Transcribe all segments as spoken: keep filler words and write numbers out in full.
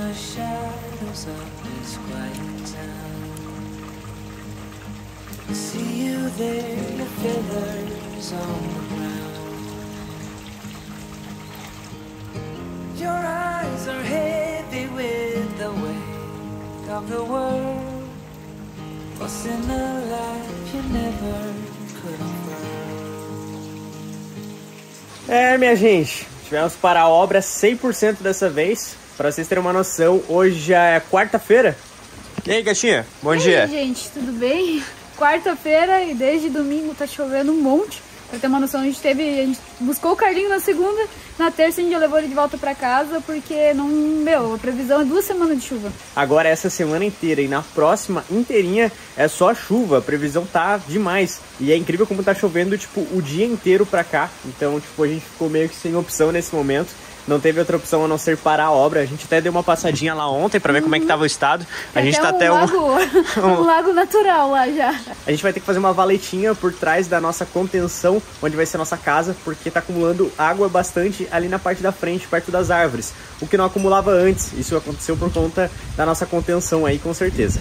the shadows of this quiet town. I see you there, your feathers on the ground. Your eyes are heavy with the weight of the world. What's in a life you never could afford. É, minha gente, tivemos para a obra cem por cento dessa vez. Pra vocês terem uma noção, hoje já é quarta-feira. E aí, gatinha? Bom e dia. aí, gente, tudo bem? Quarta-feira e desde domingo tá chovendo um monte. Pra ter uma noção, a gente teve, a gente buscou o Carlinho na segunda, na terça a gente já levou ele de volta pra casa, porque não, meu, a previsão é duas semanas de chuva. Agora essa semana inteira e na próxima inteirinha é só chuva, a previsão tá demais. E é incrível como tá chovendo, tipo, o dia inteiro pra cá. Então, tipo, a gente ficou meio que sem opção nesse momento. Não teve outra opção a não ser parar a obra. A gente até deu uma passadinha lá ontem pra ver uhum. como é que tava o estado. Tem a gente até tá um até lago, um... um lago natural lá já. A gente vai ter que fazer uma valetinha por trás da nossa contenção, onde vai ser a nossa casa, porque tá acumulando água bastante ali na parte da frente, perto das árvores. O que não acumulava antes. Isso aconteceu por conta da nossa contenção aí, com certeza.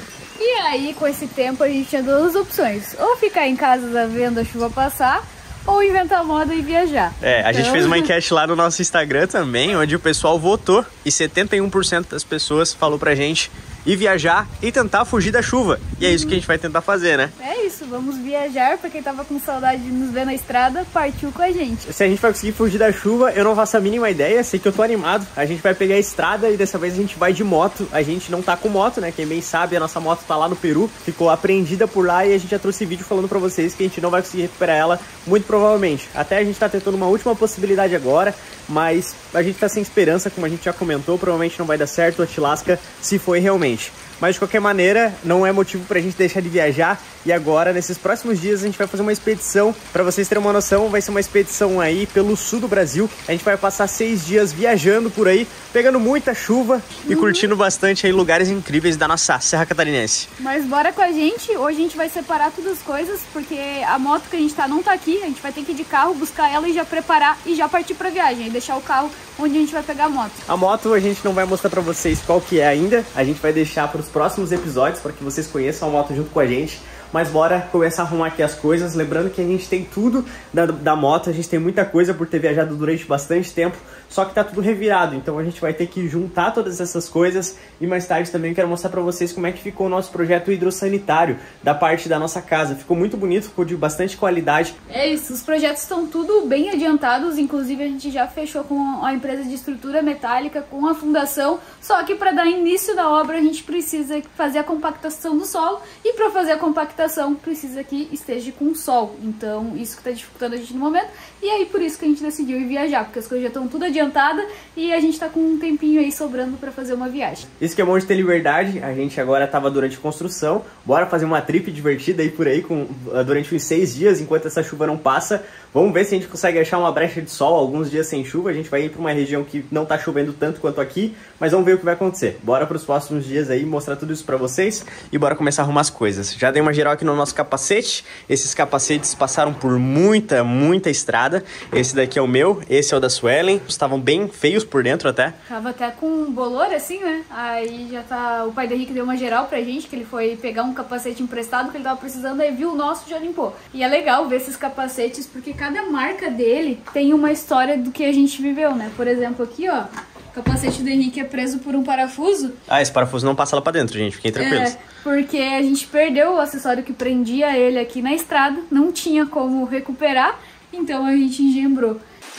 E aí, com esse tempo, a gente tinha duas opções. Ou ficar em casa vendo a chuva passar, ou inventar moda e viajar. É, a então... gente fez uma enquete lá no nosso Instagram também, onde o pessoal votou e setenta e um por cento das pessoas falou pra gente ir viajar e tentar fugir da chuva. E é isso que a gente vai tentar fazer, né? É isso, vamos viajar. Pra quem tava com saudade de nos ver na estrada, partiu com a gente. Se a gente vai conseguir fugir da chuva, eu não faço a mínima ideia, sei que eu tô animado. A gente vai pegar a estrada e dessa vez a gente vai de moto. A gente não tá com moto, né? Quem bem sabe, a nossa moto tá lá no Peru, ficou apreendida por lá e a gente já trouxe vídeo falando pra vocês que a gente não vai conseguir recuperar ela, muito provavelmente. Até a gente tá tentando uma última possibilidade agora, mas a gente tá sem esperança, como a gente já comentou, provavelmente não vai dar certo, a Tilasca se foi realmente. Mas de qualquer maneira, não é motivo pra gente deixar de viajar. E agora, nesses próximos dias, a gente vai fazer uma expedição. Pra vocês terem uma noção, vai ser uma expedição aí pelo sul do Brasil. A gente vai passar seis dias viajando por aí, pegando muita chuva e uhum. curtindo bastante aí lugares incríveis da nossa Serra Catarinense. Mas bora com a gente. Hoje a gente vai separar todas as coisas, porque a moto que a gente tá não tá aqui. A gente vai ter que ir de carro, buscar ela e já preparar e já partir pra viagem. E deixar o carro onde a gente vai pegar a moto. A moto a gente não vai mostrar pra vocês qual que é ainda. A gente vai deixar pros próximos episódios para que vocês conheçam a moto junto com a gente. Mas bora começar a arrumar aqui as coisas. Lembrando que a gente tem tudo da, da moto, a gente tem muita coisa por ter viajado durante bastante tempo, só que tá tudo revirado, então a gente vai ter que juntar todas essas coisas. E mais tarde também quero mostrar pra vocês como é que ficou o nosso projeto hidrossanitário da parte da nossa casa. Ficou muito bonito, ficou de bastante qualidade. É isso, os projetos estão tudo bem adiantados, inclusive a gente já fechou com a empresa de estrutura metálica, com a fundação, só que para dar início da obra a gente precisa fazer a compactação do solo, e para fazer a compactação precisa que esteja com sol, então isso que está dificultando a gente no momento. E aí por isso que a gente decidiu ir viajar, porque as coisas já estão tudo adiantadas e a gente tá com um tempinho aí sobrando para fazer uma viagem. Isso que é bom de ter liberdade. A gente agora tava durante construção, bora fazer uma trip divertida aí por aí com, durante uns seis dias, enquanto essa chuva não passa. Vamos ver se a gente consegue achar uma brecha de sol alguns dias sem chuva. A gente vai ir para uma região que não tá chovendo tanto quanto aqui, mas vamos ver o que vai acontecer. Bora para os próximos dias aí mostrar tudo isso para vocês e bora começar a arrumar as coisas. Já dei uma geral aqui no nosso capacete. Esses capacetes passaram por muita, muita estrada. Esse daqui é o meu, esse é o da Suelen. Estavam bem feios por dentro até. Tava até com um bolor assim, né? Aí já tá... O pai do Henrique deu uma geral pra gente, que ele foi pegar um capacete emprestado que ele tava precisando, aí viu o nosso e já limpou. E é legal ver esses capacetes, porque cada marca dele tem uma história do que a gente viveu, né? Por exemplo, aqui, ó, o capacete do Henrique é preso por um parafuso. Ah, esse parafuso não passa lá pra dentro, gente. Fiquem tranquilos. É, porque a gente perdeu o acessório que prendia ele aqui na estrada, não tinha como recuperar, então a gente engembrou.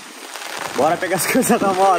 Bora pegar as coisas da moto.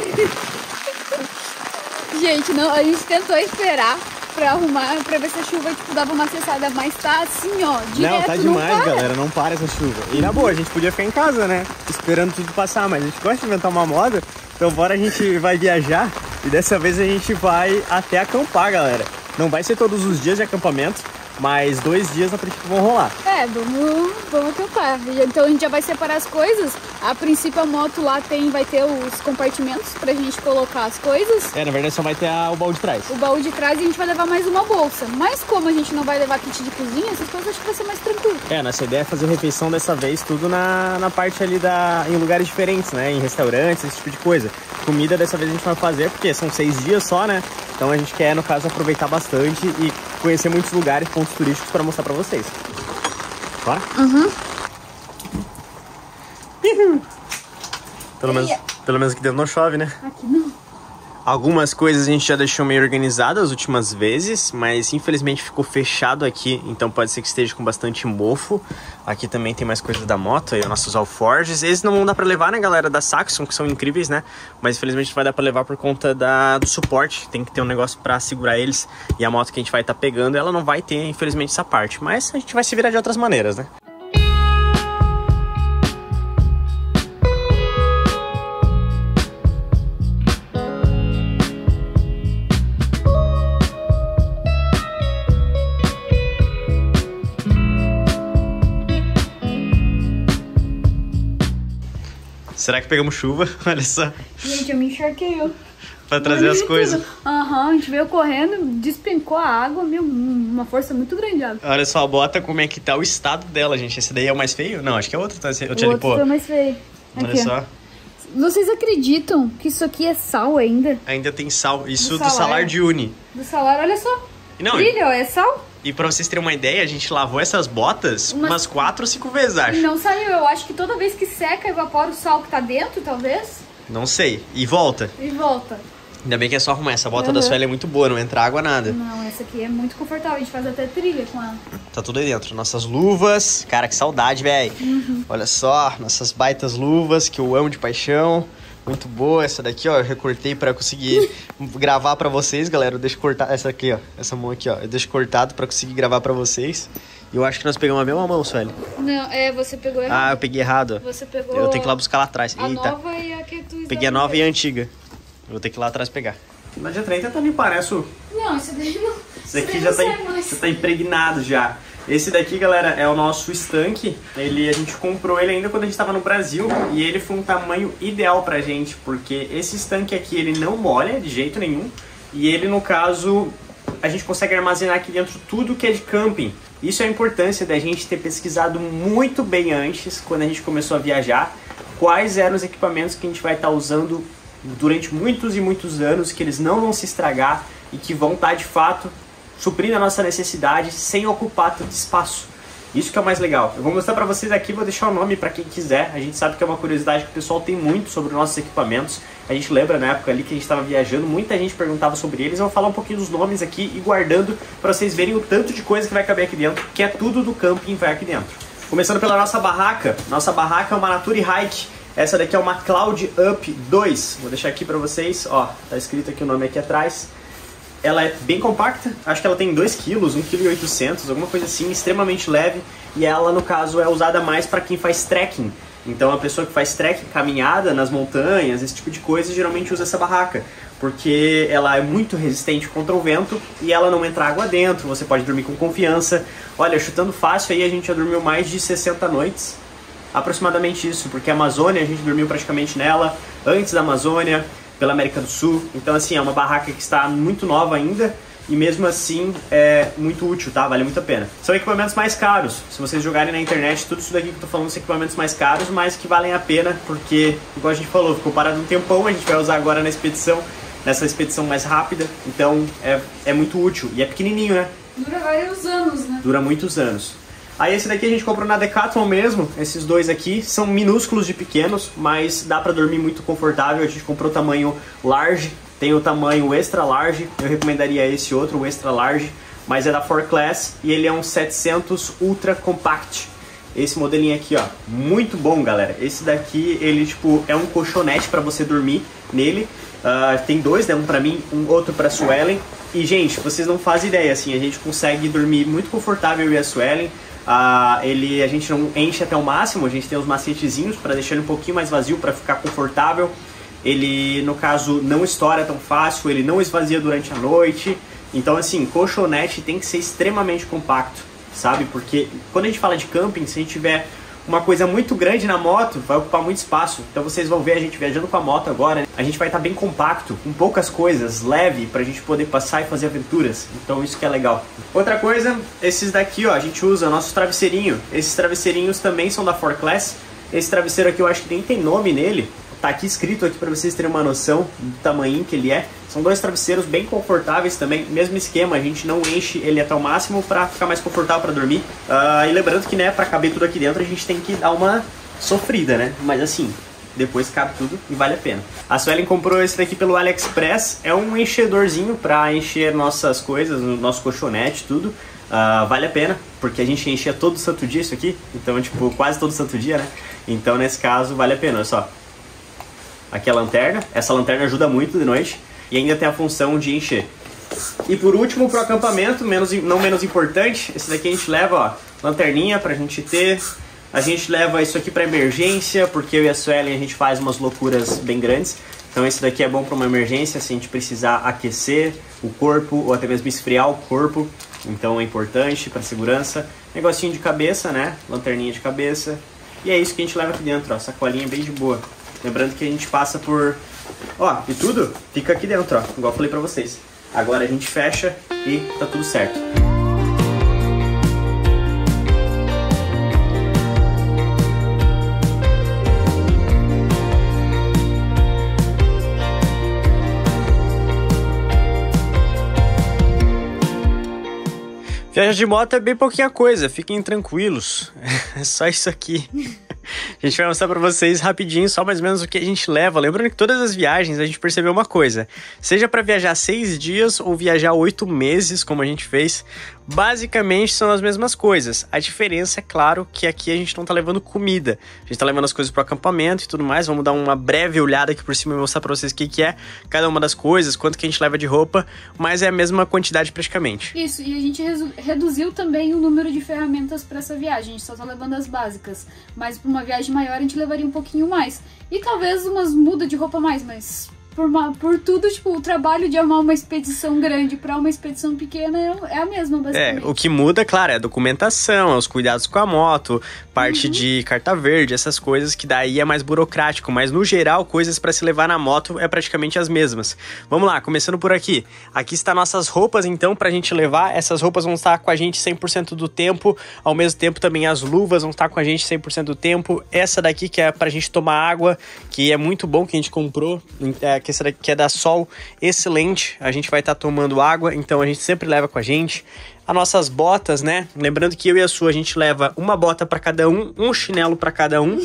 Gente, não, a gente tentou esperar pra arrumar, pra ver se a chuva tipo, dava uma cessada, mas tá assim, ó, direto. Não, tá demais, não galera, não para essa chuva. E na boa, a gente podia ficar em casa, né, esperando tudo passar, mas a gente gosta de inventar uma moda, então bora, a gente vai viajar e dessa vez a gente vai até acampar, galera. Não vai ser todos os dias de acampamento, mas dois dias a princípio vão rolar. É, vamos, vamos acampar. Então a gente já vai separar as coisas A princípio a moto lá tem, vai ter os compartimentos pra gente colocar as coisas. É, na verdade só vai ter a, o baú de trás. O baú de trás e a gente vai levar mais uma bolsa. Mas como a gente não vai levar kit de cozinha, essas coisas acho que vai ser mais tranquilo. É, nossa ideia é fazer refeição dessa vez tudo na, na parte ali da... em lugares diferentes, né? Em restaurantes, esse tipo de coisa. Comida dessa vez a gente vai fazer porque são seis dias só, né? Então a gente quer, no caso, aproveitar bastante e conhecer muitos lugares, pontos turísticos para mostrar pra vocês. Bora? Uhum. Pelo menos, pelo menos aqui dentro não chove, né? Aqui não. Algumas coisas a gente já deixou meio organizado as últimas vezes, mas infelizmente ficou fechado aqui, então pode ser que esteja com bastante mofo. Aqui também tem mais coisas da moto, aí os nossos alforjes. Esses não vão dar pra levar, né, galera, da Saxon, que são incríveis, né? Mas infelizmente vai dar pra levar por conta da, do suporte. Tem que ter um negócio pra segurar eles. E a moto que a gente vai estar tá pegando, ela não vai ter, infelizmente, essa parte. Mas a gente vai se virar de outras maneiras, né? Será que pegamos chuva? Olha só. Gente, eu me encharquei, ó. Pra trazer as coisas. Aham, uhum, a gente veio correndo, despencou a água, meu, uma força muito grande. Água. Olha só a bota, como é que tá o estado dela, gente. Esse daí é o mais feio? Não, acho que é outro. Tá? Eu o outro foi o mais feio. Olha aqui, só. Vocês acreditam que isso aqui é sal ainda? Ainda tem sal. Isso do, do salário. salário de uni. Do salário, olha só. Não, brilha, ó, é sal. E pra vocês terem uma ideia, a gente lavou essas botas umas, umas quatro ou cinco vezes, acho. E não saiu. Eu acho que toda vez que seca, evapora o sal que tá dentro, talvez. Não sei. E volta. E volta. Ainda bem que é só arrumar. Essa bota uhum. da Sueli é muito boa, não entra água, nada. Não, essa aqui é muito confortável. A gente faz até trilha com ela. Tá tudo aí dentro. Nossas luvas. Cara, que saudade, velho. Uhum. Olha só, nossas baitas luvas que eu amo de paixão. Muito boa. Essa daqui, ó, eu recortei pra conseguir gravar pra vocês, galera. Eu deixo cortar essa aqui, ó. Essa mão aqui, ó. Eu deixo cortado pra conseguir gravar pra vocês. E eu acho que nós pegamos a mesma mão, Sueli. Não, é, você pegou errado. Ah, eu peguei errado. Você pegou... Eu tenho que ir lá buscar lá atrás. A Eita. nova e a que tu... Peguei a nova e a antiga. Eu vou ter que ir lá atrás pegar. Não adianta nem tentar limpar, né, Su? Não, esse daí não. Esse daqui já tá, já tá impregnado já. Esse daqui, galera, é o nosso estanque. Ele, a gente comprou ele ainda quando a gente tava no Brasil. E ele foi um tamanho ideal pra gente. Porque esse estanque aqui, ele não molha de jeito nenhum. E ele, no caso, a gente consegue armazenar aqui dentro tudo que é de camping. Isso é a importância da gente ter pesquisado muito bem antes, quando a gente começou a viajar, quais eram os equipamentos que a gente vai estar usando durante muitos e muitos anos, que eles não vão se estragar e que vão estar, de fato, suprindo a nossa necessidade sem ocupar tanto espaço. Isso que é o mais legal. Eu vou mostrar pra vocês aqui, vou deixar o nome pra quem quiser. A gente sabe que é uma curiosidade que o pessoal tem muito sobre os nossos equipamentos. A gente lembra na época ali que a gente estava viajando, muita gente perguntava sobre eles. Eu vou falar um pouquinho dos nomes aqui e guardando pra vocês verem o tanto de coisa que vai caber aqui dentro, que é tudo do camping vai aqui dentro. Começando pela nossa barraca. Nossa barraca é uma Nature Hike. Essa daqui é uma Cloud Up dois. Vou deixar aqui pra vocês, ó, tá escrito aqui o nome aqui atrás. Ela é bem compacta, acho que ela tem dois quilos, um vírgula oito quilos, alguma coisa assim, extremamente leve. E ela, no caso, é usada mais para quem faz trekking. Então a pessoa que faz trekking, caminhada nas montanhas, esse tipo de coisa, geralmente usa essa barraca. Porque ela é muito resistente contra o vento e ela não entra água dentro, você pode dormir com confiança. Olha, chutando fácil aí, a gente já dormiu mais de sessenta noites. Aproximadamente isso, porque a Amazônia, a gente dormiu praticamente nela, antes da Amazônia, pela América do Sul. Então assim, é uma barraca que está muito nova ainda e mesmo assim é muito útil, tá? Vale muito a pena. São equipamentos mais caros. Se vocês jogarem na internet, tudo isso daqui que eu tô falando são equipamentos mais caros, mas que valem a pena porque, igual a gente falou, ficou parado um tempão, a gente vai usar agora na expedição, nessa expedição mais rápida. Então é, é muito útil e é pequenininho, né? Dura vários anos, né? Dura muitos anos. Aí esse daqui a gente comprou na Decathlon mesmo, esses dois aqui, são minúsculos de pequenos, mas dá pra dormir muito confortável. A gente comprou o tamanho large, tem o tamanho extra large, eu recomendaria esse outro, o extra large, mas é da four class e ele é um setecentos Ultra Compact. Esse modelinho aqui, ó, muito bom, galera. Esse daqui, ele tipo, é um colchonete pra você dormir nele. Uh, tem dois, né, um pra mim, um outro pra Suelen. E, gente, vocês não fazem ideia, assim, a gente consegue dormir muito confortável eu e a Suelen. Uh, ele, a gente não enche até o máximo, a gente tem os macetezinhos para deixar ele um pouquinho mais vazio para ficar confortável. Ele, no caso, não estoura tão fácil, ele não esvazia durante a noite. Então, assim, colchonete tem que ser extremamente compacto, sabe? Porque quando a gente fala de camping, se a gente tiver uma coisa muito grande na moto vai ocupar muito espaço. Então vocês vão ver a gente viajando com a moto agora. A gente vai estar bem compacto, com poucas coisas, leve, pra gente poder passar e fazer aventuras. Então isso que é legal. Outra coisa, esses daqui, ó, a gente usa nossos travesseirinhos. Esses travesseirinhos também são da four class. Esse travesseiro aqui eu acho que nem tem nome nele. Tá aqui escrito aqui pra vocês terem uma noção do tamanho que ele é. São dois travesseiros bem confortáveis também, mesmo esquema, a gente não enche ele até o máximo pra ficar mais confortável pra dormir. Uh, e lembrando que, né, pra caber tudo aqui dentro a gente tem que dar uma sofrida, né? Mas assim, depois cabe tudo e vale a pena. A Suelen comprou esse daqui pelo AliExpress, é um enchedorzinho pra encher nossas coisas, o nosso colchonete, tudo. Uh, vale a pena, porque a gente enchia todo santo dia isso aqui, então tipo, quase todo santo dia, né? Então nesse caso vale a pena, olha só. Aqui a lanterna, essa lanterna ajuda muito de noite e ainda tem a função de encher. E por último, pro acampamento, menos, não menos importante, esse daqui a gente leva, ó, lanterninha pra gente ter. A gente leva isso aqui pra emergência, porque eu e a Suelen a gente faz umas loucuras bem grandes. Então esse daqui é bom pra uma emergência, se a gente precisar aquecer o corpo ou até mesmo esfriar o corpo. Então é importante pra segurança. Negocinho de cabeça, né? Lanterninha de cabeça. E é isso que a gente leva aqui dentro, ó, sacolinha bem de boa. Lembrando que a gente passa por... Ó, e tudo fica aqui dentro, ó, igual eu falei pra vocês. Agora a gente fecha e tá tudo certo. Viagem de moto é bem pouquinha coisa, fiquem tranquilos. É só isso aqui. A gente vai mostrar pra vocês rapidinho só mais ou menos o que a gente leva. Lembrando que todas as viagens a gente percebeu uma coisa. Seja pra viajar seis dias ou viajar oito meses, como a gente fez, basicamente são as mesmas coisas. A diferença é claro que aqui a gente não tá levando comida. A gente tá levando as coisas pro acampamento e tudo mais. Vamos dar uma breve olhada aqui por cima e mostrar pra vocês o que, que é cada uma das coisas, quanto que a gente leva de roupa, mas é a mesma quantidade praticamente. Isso, e a gente reduziu também o número de ferramentas pra essa viagem. A gente só tá levando as básicas, mas pra uma viagem maior a gente levaria um pouquinho mais. E talvez umas mudas de roupa a mais, mas por, uma, por tudo, tipo, o trabalho de armar uma expedição grande pra uma expedição pequena é, é a mesma, basicamente. É, o que muda, claro, é a documentação, é os cuidados com a moto, parte uhum. de carta verde, essas coisas que daí é mais burocrático, mas no geral, coisas pra se levar na moto é praticamente as mesmas. Vamos lá, começando por aqui. Aqui está nossas roupas, então, pra gente levar. Essas roupas vão estar com a gente cem por cento do tempo, ao mesmo tempo também as luvas vão estar com a gente cem por cento do tempo. Essa daqui que é pra gente tomar água, que é muito bom, que a gente comprou, é, que essa daqui que é da Sol, excelente. A gente vai estar tomando água, então a gente sempre leva com a gente. As nossas botas, né? Lembrando que eu e a Su, a gente leva uma bota para cada um, um chinelo para cada um.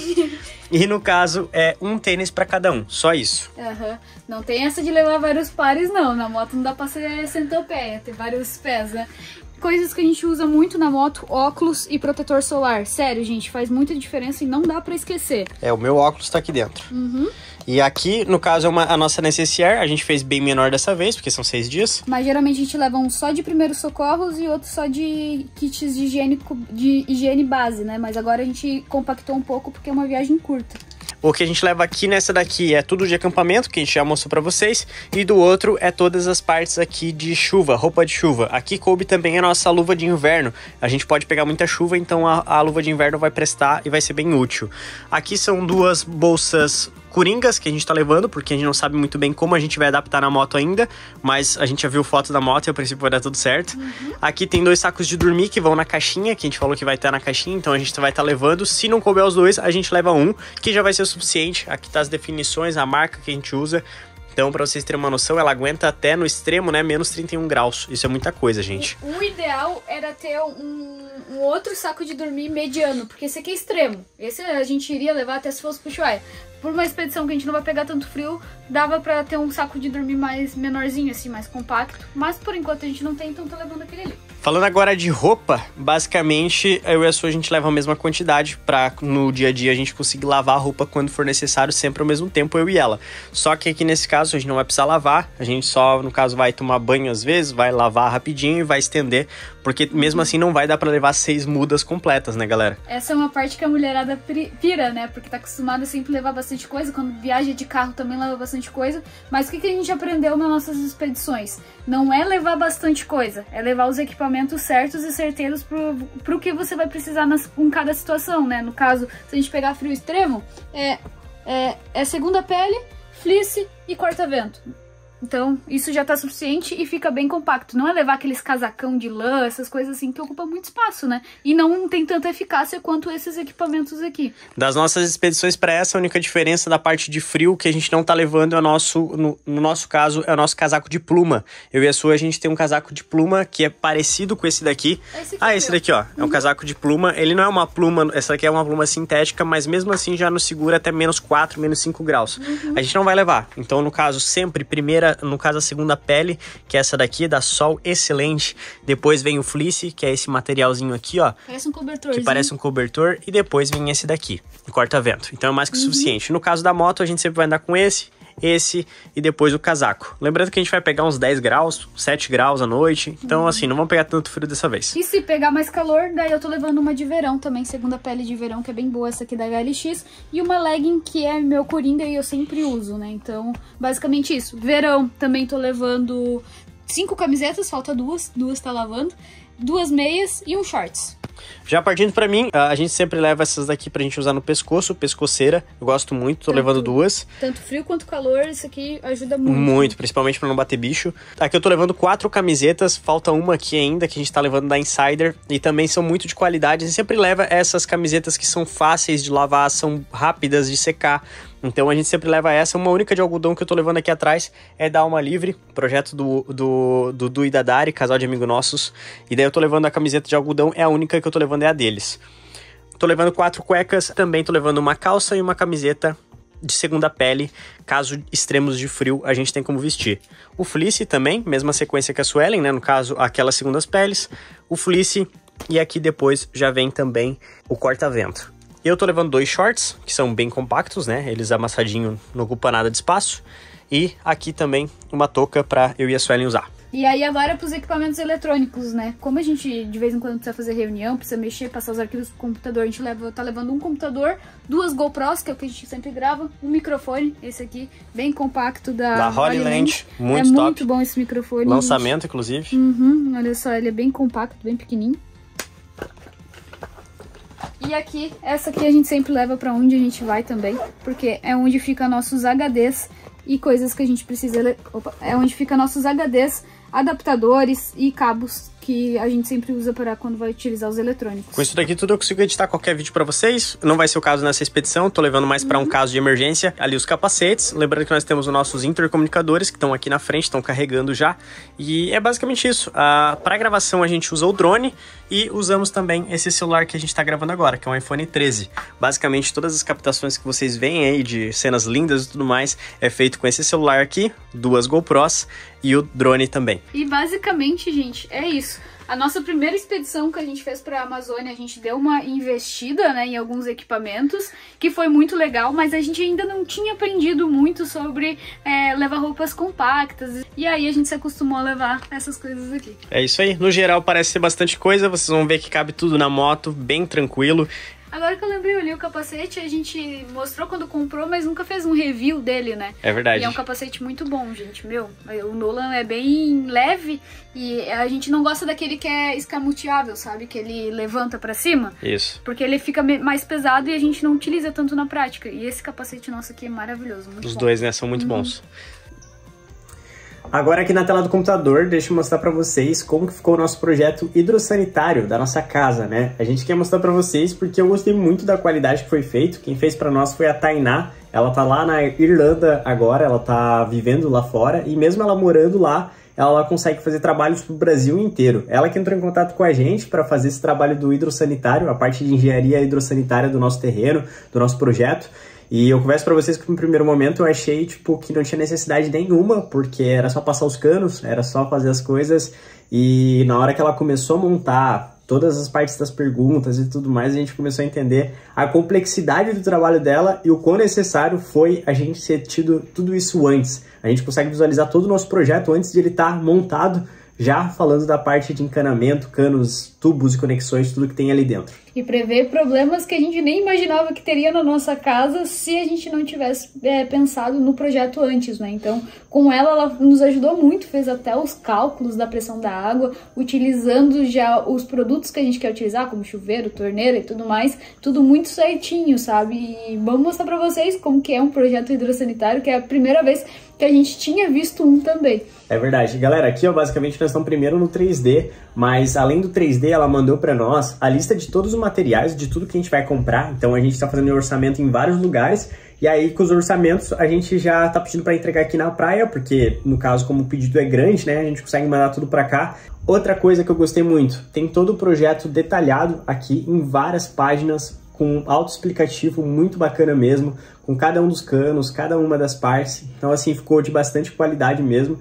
E no caso, é um tênis para cada um. Só isso. Uhum. Não tem essa de levar vários pares, não. Na moto não dá pra ser centopeia, ter vários pés, né? Coisas que a gente usa muito na moto, óculos e protetor solar. Sério, gente, faz muita diferença e não dá pra esquecer. É, o meu óculos tá aqui dentro. Uhum. E aqui, no caso, é uma, a nossa necessaire. A gente fez bem menor dessa vez, porque são seis dias. Mas geralmente a gente leva um só de primeiros socorros e outro só de kits de higiene, de higiene base, né? Mas agora a gente compactou um pouco porque é uma viagem curta. O que a gente leva aqui nessa daqui é tudo de acampamento, que a gente já mostrou pra vocês. E do outro é todas as partes aqui de chuva, roupa de chuva. Aqui coube também a nossa luva de inverno. A gente pode pegar muita chuva, então a, a luva de inverno vai prestar e vai ser bem útil. Aqui são duas bolsas coringas que a gente tá levando, porque a gente não sabe muito bem como a gente vai adaptar na moto ainda, mas a gente já viu foto da moto e a princípio vai dar tudo certo. Uhum. Aqui tem dois sacos de dormir que vão na caixinha, que a gente falou que vai estar na caixinha, então a gente vai estar levando. Se não couber os dois, a gente leva um, que já vai ser o suficiente. Aqui tá as definições, a marca que a gente usa. Então, pra vocês terem uma noção, ela aguenta até no extremo, né, menos trinta e um graus. Isso é muita coisa, gente. O, o ideal era ter um, um outro saco de dormir mediano, porque esse aqui é extremo. Esse a gente iria levar até se fosse pro Ushuaia. Por uma expedição que a gente não vai pegar tanto frio, dava pra ter um saco de dormir mais menorzinho, assim, mais compacto. Mas por enquanto a gente não tem, então tô levando aquele ali. Falando agora de roupa, basicamente eu e a Su, a gente leva a mesma quantidade pra no dia a dia a gente conseguir lavar a roupa quando for necessário, sempre ao mesmo tempo, eu e ela. Só que aqui nesse caso a gente não vai precisar lavar, a gente só, no caso, vai tomar banho às vezes, vai lavar rapidinho e vai estender, porque mesmo assim não vai dar pra levar seis mudas completas, né, galera? Essa é uma parte que a mulherada pira, né, porque tá acostumada a sempre levar bastante coisa, quando viaja de carro também leva bastante coisa, mas o que, que a gente aprendeu nas nossas expedições? Não é levar bastante coisa, é levar os equipamentos equipamentos certos e certeiros pro, pro que você vai precisar nas, em cada situação, né? No caso, se a gente pegar frio extremo, é, é, é segunda pele, fleece e corta-vento. Então, isso já tá suficiente e fica bem compacto. Não é levar aqueles casacão de lã, essas coisas assim, que ocupam muito espaço, né? E não tem tanta eficácia quanto esses equipamentos aqui. Das nossas expedições para essa, a única diferença da parte de frio que a gente não tá levando é o nosso, no, no nosso caso, é o nosso casaco de pluma. Eu e a sua, a gente tem um casaco de pluma que é parecido com esse daqui. Esse ah, esse daqui, ó. É um uhum. casaco de pluma. Ele não é uma pluma, essa daqui é uma pluma sintética, mas mesmo assim já nos segura até menos quatro, menos cinco graus. Uhum. A gente não vai levar. Então, no caso, sempre, primeira, no caso, a segunda pele, que é essa daqui, da Sol, excelente. Depois vem o fleece, que é esse materialzinho aqui, ó. Parece um cobertor. Que parece um cobertor. E depois vem esse daqui, o corta-vento. Então é mais que uhum. suficiente. No caso da moto, a gente sempre vai andar com esse, esse e depois o casaco. Lembrando que a gente vai pegar uns dez graus, sete graus à noite. Então, uhum. assim, não vamos pegar tanto frio dessa vez. E se pegar mais calor, daí eu tô levando uma de verão também, segunda pele de verão, que é bem boa, essa aqui da H L X. E uma legging que é meu coringa e eu sempre uso, né? Então, basicamente isso. Verão, também tô levando cinco camisetas, falta duas, duas tá lavando, duas meias e um shorts. Já partindo pra mim, a gente sempre leva essas daqui pra gente usar no pescoço, pescoceira. Eu gosto muito, tô tanto, levando duas. Tanto frio quanto calor, isso aqui ajuda muito. Muito, principalmente pra não bater bicho. Aqui eu tô levando quatro camisetas, falta uma aqui ainda, que a gente tá levando da Insider. E também são muito de qualidade. A gente sempre leva essas camisetas que são fáceis de lavar, são rápidas de secar. Então a gente sempre leva essa. Uma única de algodão que eu tô levando aqui atrás é da Alma Livre, projeto do do, do, do Idadari, casal de amigos nossos. E daí eu tô levando a camiseta de algodão, é a única que eu tô levando, é a deles. Tô levando quatro cuecas, também tô levando uma calça e uma camiseta de segunda pele, caso extremos de frio a gente tem como vestir. O fleece também, mesma sequência que a Suelen, né? No caso, aquelas segundas peles. O fleece e aqui depois já vem também o corta-vento. Eu tô levando dois shorts, que são bem compactos, né? Eles amassadinho, não ocupa nada de espaço. E aqui também uma touca pra eu e a Suelen usar. E aí agora pros equipamentos eletrônicos, né? Como a gente de vez em quando precisa fazer reunião, precisa mexer, passar os arquivos pro computador, a gente leva, tá levando um computador, duas GoPros, que é o que a gente sempre grava, um microfone, esse aqui, bem compacto da, da Holyland, muito é top. É muito bom esse microfone. Lançamento, inclusive. Uhum, olha só, ele é bem compacto, bem pequenininho. E aqui, essa aqui a gente sempre leva pra onde a gente vai também, porque é onde fica nossos H Ds e coisas que a gente precisa... Opa, é onde fica nossos H Ds, adaptadores e cabos que a gente sempre usa para quando vai utilizar os eletrônicos. Com isso daqui tudo eu consigo editar qualquer vídeo para vocês. Não vai ser o caso nessa expedição, tô levando mais para uhum. um caso de emergência. Ali os capacetes, lembrando que nós temos os nossos intercomunicadores que estão aqui na frente, estão carregando já. E é basicamente isso. Ah, para gravação a gente usa o drone e usamos também esse celular que a gente está gravando agora, que é um iPhone treze. Basicamente todas as captações que vocês veem aí de cenas lindas e tudo mais é feito com esse celular aqui, duas GoPros e o drone também. E basicamente, gente, é isso. A nossa primeira expedição que a gente fez para a Amazônia, a gente deu uma investida, né, em alguns equipamentos, que foi muito legal, mas a gente ainda não tinha aprendido muito sobre é, levar roupas compactas. E aí a gente se acostumou a levar essas coisas aqui. É isso aí. No geral parece ser bastante coisa, vocês vão ver que cabe tudo na moto, bem tranquilo. Agora que eu lembrei, eu li o capacete, a gente mostrou quando comprou, mas nunca fez um review dele, né? É verdade. E é um capacete muito bom, gente, meu. O Nolan é bem leve e a gente não gosta daquele que é escamoteável, sabe? Que ele levanta pra cima. Isso. Porque ele fica mais pesado e a gente não utiliza tanto na prática. E esse capacete nosso aqui é maravilhoso, muito Os bom. dois, né? São muito uhum. bons. Agora aqui na tela do computador, deixa eu mostrar pra vocês como que ficou o nosso projeto hidrossanitário da nossa casa, né? A gente quer mostrar pra vocês porque eu gostei muito da qualidade que foi feito. Quem fez pra nós foi a Tainá. Ela tá lá na Irlanda agora, ela tá vivendo lá fora e mesmo ela morando lá, ela consegue fazer trabalhos pro Brasil inteiro. Ela que entrou em contato com a gente para fazer esse trabalho do hidrossanitário, a parte de engenharia hidrossanitária do nosso terreno, do nosso projeto. E eu confesso pra vocês que no primeiro momento eu achei, tipo, que não tinha necessidade nenhuma, porque era só passar os canos, era só fazer as coisas. E na hora que ela começou a montar todas as partes das perguntas e tudo mais, a gente começou a entender a complexidade do trabalho dela e o quão necessário foi a gente ter tido tudo isso antes. A gente consegue visualizar todo o nosso projeto antes de ele estar montado, já falando da parte de encanamento, canos, tubos e conexões, tudo que tem ali dentro. E prever problemas que a gente nem imaginava que teria na nossa casa se a gente não tivesse é, pensado no projeto antes, né? Então, com ela, ela nos ajudou muito, fez até os cálculos da pressão da água, utilizando já os produtos que a gente quer utilizar, como chuveiro, torneira e tudo mais, tudo muito certinho, sabe? E vamos mostrar pra vocês como que é um projeto hidrossanitário, que é a primeira vez que a gente tinha visto um também. É verdade. Galera, aqui ó, basicamente nós estamos primeiro no três D, mas além do três D, ela mandou para nós a lista de todos os materiais, de tudo que a gente vai comprar. Então a gente está fazendo um orçamento em vários lugares, e aí com os orçamentos a gente já tá pedindo para entregar aqui na praia, porque no caso como o pedido é grande, né, a gente consegue mandar tudo para cá. Outra coisa que eu gostei muito, tem todo o projeto detalhado aqui em várias páginas, com autoexplicativo muito bacana mesmo, com cada um dos canos, cada uma das partes. Então assim, ficou de bastante qualidade mesmo.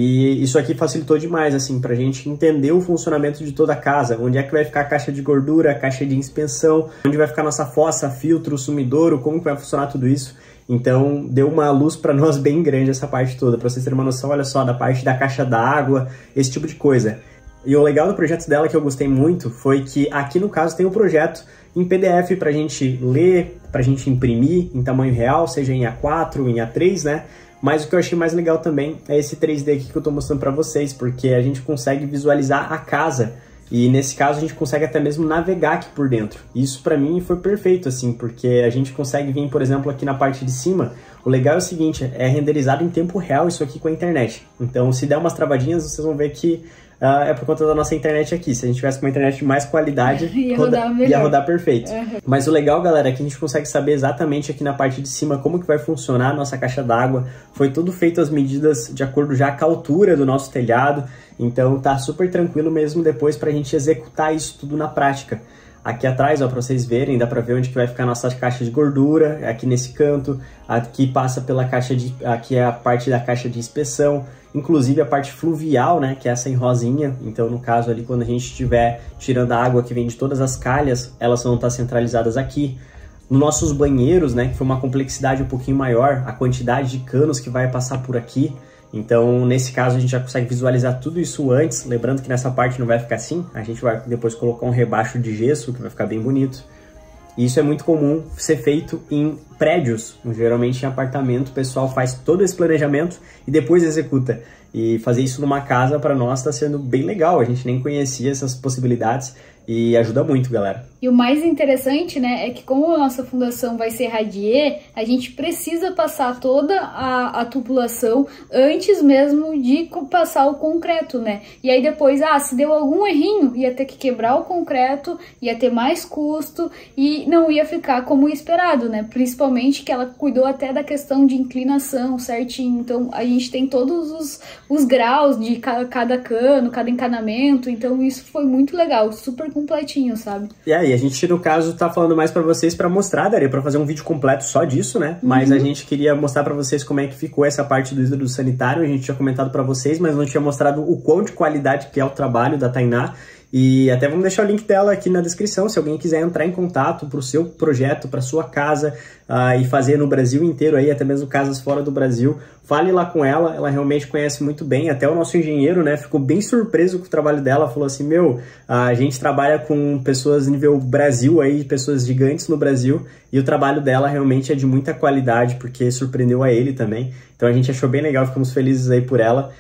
E isso aqui facilitou demais, assim, pra gente entender o funcionamento de toda a casa, onde é que vai ficar a caixa de gordura, a caixa de inspeção, onde vai ficar nossa fossa, filtro, sumidouro, como que vai funcionar tudo isso. Então, deu uma luz pra nós bem grande essa parte toda, pra vocês terem uma noção, olha só, da parte da caixa d'água, esse tipo de coisa. E o legal do projeto dela, que eu gostei muito, foi que aqui no caso tem o projeto em P D F pra gente ler, pra gente imprimir em tamanho real, seja em A quatro, em A três, né? Mas o que eu achei mais legal também é esse três D aqui que eu tô mostrando pra vocês, porque a gente consegue visualizar a casa e nesse caso a gente consegue até mesmo navegar aqui por dentro. Isso pra mim foi perfeito, assim, porque a gente consegue vir, por exemplo, aqui na parte de cima. O legal é o seguinte, é renderizado em tempo real isso aqui com a internet. Então se der umas travadinhas, vocês vão ver que Uh, é por conta da nossa internet aqui. Se a gente tivesse com uma internet de mais qualidade, ia, roda, rodar ia rodar perfeito. Uhum. Mas o legal, galera, é que a gente consegue saber exatamente aqui na parte de cima como que vai funcionar a nossa caixa d'água. Foi tudo feito as medidas de acordo já com a altura do nosso telhado. Então tá super tranquilo mesmo depois pra gente executar isso tudo na prática. Aqui atrás, ó, pra vocês verem, dá pra ver onde que vai ficar a nossa caixa de gordura, aqui nesse canto. Aqui passa pela caixa de... aqui é a parte da caixa de inspeção. Inclusive a parte fluvial, né, que é essa em rosinha. Então, no caso ali, quando a gente estiver tirando a água que vem de todas as calhas, elas vão estar centralizadas aqui. Nos nossos banheiros, né, que foi uma complexidade um pouquinho maior, a quantidade de canos que vai passar por aqui. Então, nesse caso, a gente já consegue visualizar tudo isso antes. Lembrando que nessa parte não vai ficar assim. A gente vai depois colocar um rebaixo de gesso, que vai ficar bem bonito. E isso é muito comum ser feito em prédios, geralmente em apartamento, o pessoal faz todo esse planejamento e depois executa. E fazer isso numa casa para nós está sendo bem legal, a gente nem conhecia essas possibilidades e ajuda muito, galera. E o mais interessante, né, é que como a nossa fundação vai ser radier, a gente precisa passar toda a, a tubulação antes mesmo de passar o concreto, né? E aí depois, ah, se deu algum errinho, ia ter que quebrar o concreto, ia ter mais custo e não ia ficar como esperado, né? Principalmente que ela cuidou até da questão de inclinação certinho. Então a gente tem todos os, os graus de cada, cada cano, cada encanamento. Então isso foi muito legal, super completinho, sabe? E aí, a gente, no caso, tá falando mais pra vocês pra mostrar, daria pra fazer um vídeo completo só disso, né? Uhum. Mas a gente queria mostrar pra vocês como é que ficou essa parte do hidrossanitário. A gente tinha comentado pra vocês, mas não tinha mostrado o quão de qualidade que é o trabalho da Tainá. E até vamos deixar o link dela aqui na descrição, se alguém quiser entrar em contato para o seu projeto, para sua casa uh, e fazer no Brasil inteiro, aí, até mesmo casas fora do Brasil, fale lá com ela, ela realmente conhece muito bem, até o nosso engenheiro, né, ficou bem surpreso com o trabalho dela, falou assim, meu, uh, a gente trabalha com pessoas nível Brasil, aí, pessoas gigantes no Brasil, e o trabalho dela realmente é de muita qualidade, porque surpreendeu a ele também, então a gente achou bem legal, ficamos felizes aí por ela.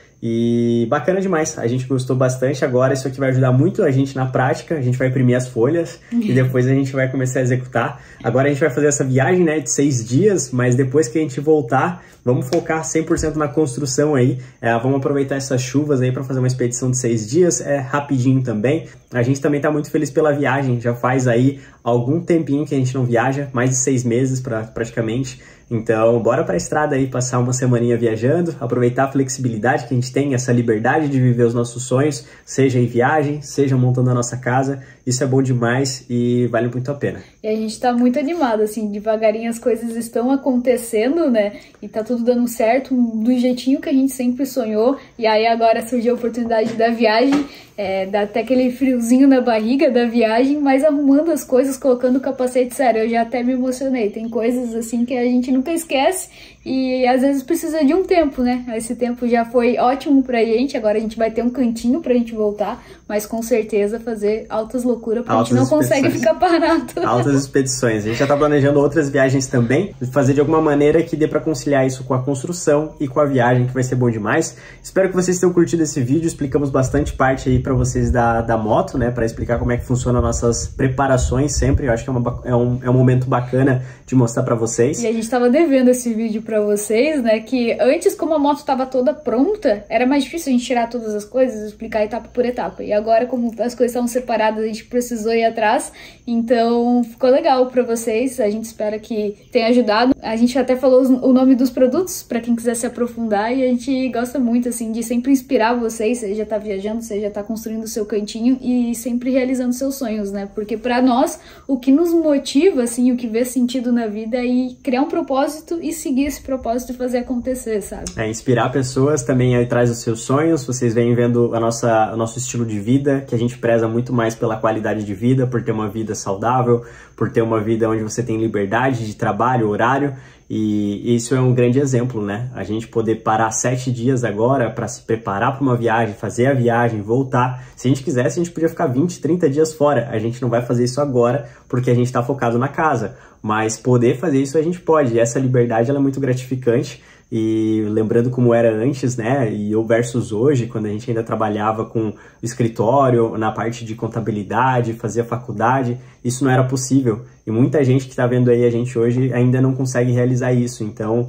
E bacana demais, a gente gostou bastante. Agora isso aqui vai ajudar muito a gente na prática. A gente vai imprimir as folhas e depois a gente vai começar a executar. Agora a gente vai fazer essa viagem, né, de seis dias, mas depois que a gente voltar, vamos focar cem por cento na construção aí. É, vamos aproveitar essas chuvas aí para fazer uma expedição de seis dias, é rapidinho também. A gente também tá muito feliz pela viagem, já faz aí algum tempinho que a gente não viaja, mais de seis meses pra, praticamente. Então, bora pra estrada aí, passar uma semaninha viajando, aproveitar a flexibilidade que a gente tem, essa liberdade de viver os nossos sonhos, seja em viagem, seja montando a nossa casa. isso é bom demais e vale muito a pena. E a gente tá muito animado, assim, devagarinho as coisas estão acontecendo, né? E tá tudo dando certo, do jeitinho que a gente sempre sonhou. E aí agora surgiu a oportunidade da viagem, é, dá até aquele friozinho na barriga da viagem, mas arrumando as coisas, colocando o capacete, sério, eu já até me emocionei. Tem coisas, assim, que a gente nunca esquece e às vezes precisa de um tempo, né? Esse tempo já foi ótimo pra gente, agora a gente vai ter um cantinho pra gente voltar, mas com certeza fazer altas loucuras, porque altas a gente não consegue ficar parado. Altas expedições. A gente já tá planejando outras viagens também, fazer de alguma maneira que dê pra conciliar isso com a construção e com a viagem, que vai ser bom demais. Espero que vocês tenham curtido esse vídeo, explicamos bastante parte aí pra vocês da, da moto, né? Pra explicar como é que funcionam nossas preparações sempre. Eu acho que é, uma, é, um, é um momento bacana de mostrar pra vocês. E a gente tava devendo esse vídeo pra vocês, né? Que antes, como a moto tava toda pronta, era mais difícil a gente tirar todas as coisas, explicar etapa por etapa. E agora, como as coisas estavam separadas, a gente precisou ir atrás. Então, ficou legal pra vocês. A gente espera que tenha ajudado. A gente até falou o nome dos produtos pra quem quiser se aprofundar. E a gente gosta muito, assim, de sempre inspirar vocês. Você já tá viajando, você já tá construindo o seu cantinho e sempre realizando seus sonhos, né? Porque pra nós, o que nos motiva, assim, o que vê sentido na vida é ir criar um propósito e seguir esse propósito e fazer acontecer, sabe? É, inspirar pessoas também aí atrás dos seus sonhos. Vocês vêm vendo a nossa, o nosso estilo de vida, que a gente preza muito mais pela qualidade de vida, por ter uma vida saudável, por ter uma vida onde você tem liberdade de trabalho, horário. E isso é um grande exemplo, né? A gente poder parar sete dias agora para se preparar para uma viagem, fazer a viagem, voltar. Se a gente quisesse, a gente podia ficar vinte, trinta dias fora. A gente não vai fazer isso agora porque a gente está focado na casa. Mas poder fazer isso a gente pode. E essa liberdade ela é muito gratificante. E lembrando como era antes, né, e eu versus hoje, quando a gente ainda trabalhava com o escritório, na parte de contabilidade, fazia faculdade, isso não era possível. E muita gente que está vendo aí a gente hoje ainda não consegue realizar isso. Então,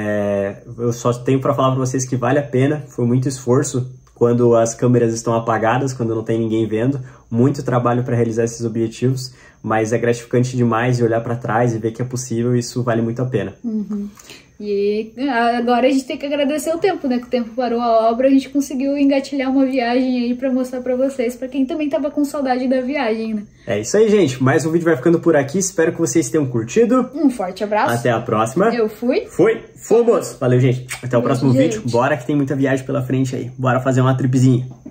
é, eu só tenho para falar para vocês que vale a pena, foi muito esforço quando as câmeras estão apagadas, quando não tem ninguém vendo, muito trabalho para realizar esses objetivos, mas é gratificante demais e olhar para trás e ver que é possível, isso vale muito a pena. Uhum. E agora a gente tem que agradecer o tempo, né? Que o tempo parou a obra, a gente conseguiu engatilhar uma viagem aí pra mostrar pra vocês, pra quem também tava com saudade da viagem, né? É isso aí, gente. Mais um vídeo vai ficando por aqui. Espero que vocês tenham curtido. Um forte abraço. Até a próxima. Eu fui. Fui. Fomos. Valeu, gente. Até o Valeu, próximo gente. vídeo. Bora que tem muita viagem pela frente aí. Bora fazer uma tripzinha.